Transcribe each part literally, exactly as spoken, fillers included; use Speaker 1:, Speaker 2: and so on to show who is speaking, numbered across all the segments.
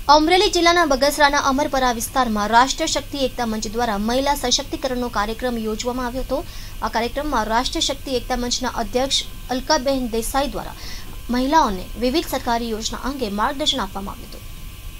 Speaker 1: અમરેલી જિલ્લાના બગસરાના અમરપરા વિસ્તારમાં રાષ્ટ્રીય શક્તિ એકતા મંચ દ્વારા મહિલા સશક્તિકરણનો કાર્યક્રમ યોજવામાં આવ્યો હતો। આ કાર્યક્રમમાં રાષ્ટ્રીય શક્તિ એકતા મંચના અધ્યક્ષ અલકાબેન દેસાઈ દ્વારા મહિલાઓને વિવિધ સરકારી યોજના અંગે માર્ગદર્શન આપવામાં આવ્યું હતું।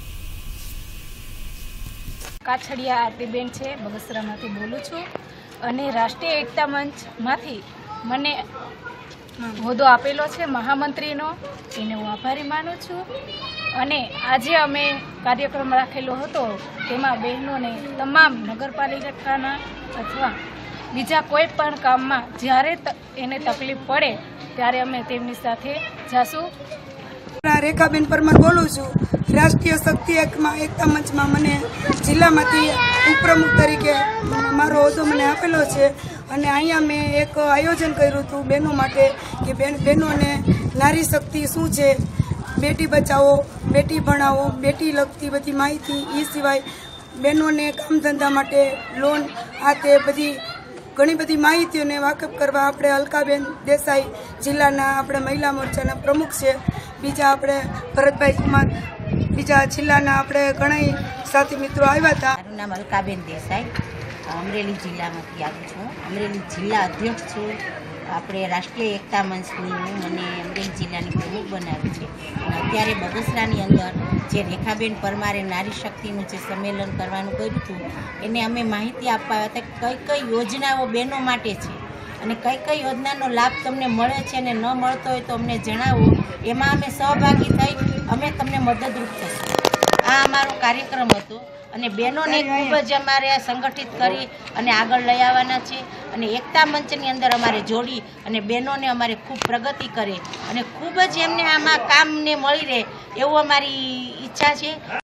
Speaker 2: કાછડિયા આરતીબેન છે, બગસરામાંથી બોલું છું અને રાષ્ટ્રીય એકતા મંચમાંથી મને હોદ્દો આપેલો છે મહામંત્રીનો, એને હું આભારી માનું છું। અને આજે અમે કાર્યક્રમ રાખેલો હતો, તેમાં બહેનોને તમામ નગરપાલિકાના અથવા બીજા કોઈ પણ કામમાં જ્યારે એને તકલીફ પડે ત્યારે અમે તેમની સાથે જાશું।
Speaker 3: રેખાબેન પરમાર બોલું છું। રાષ્ટ્રીય શક્તિ એકતા મંચમાં મને જિલ્લામાંથી ઉપપ્રમુખ તરીકે મારો હોદ્દો મને આપેલો છે અને અહીંયા મેં એક આયોજન કર્યું હતું બહેનો માટે કે બહેનોને નારી શક્તિ શું છે, બેટી બચાવો, બેટી ભણાવો, બેટી લગતી બધી માહિતી, એ સિવાય બહેનોને કામ ધંધા માટે લોન, આ તે બધી ઘણી બધી માહિતીઓને વાકેફ કરવા આપણે અલકાબેન દેસાઈ જિલ્લાના આપણે મહિલા મોરચાના પ્રમુખ છે, બીજા આપણે ભરતભાઈ કુમાર, બીજા જિલ્લાના આપણે ઘણા સાથી મિત્રો આવ્યા હતા।
Speaker 4: મારું નામ અલકાબેન દેસાઈ, અમરેલી જિલ્લામાંથી આવું છું, અમરેલી જિલ્લા અધ્યક્ષ છું। આપણે રાષ્ટ્રીય એકતા મંચની મને અમરેલી જિલ્લાની પ્રમુખ બનાવી છે અને અત્યારે બગસરાની અંદર જે રેખાબેન પરમારે નારી શક્તિનું જે સંમેલન કરવાનું કર્યું હતું એને અમે માહિતી આપવા હતા કઈ કઈ યોજનાઓ બહેનો માટે છે અને કઈ કઈ યોજનાનો લાભ તમને મળે છે અને ન મળતો હોય તો અમને જણાવો, એમાં અમે સહભાગી થઈ અમે તમને મદદરૂપ થશું। આ અમારો કાર્યક્રમ હતો અને બહેનોને ખૂબ જ અમારે સંગઠિત કરી અને આગળ લઈ આવવાના છે અને એકતા મંચની અંદર અમારે જોડી અને બહેનોને અમારે ખૂબ પ્રગતિ કરે અને ખૂબ જ એમને આમાં કામને મળી રહે એવું અમારી ઈચ્છા છે।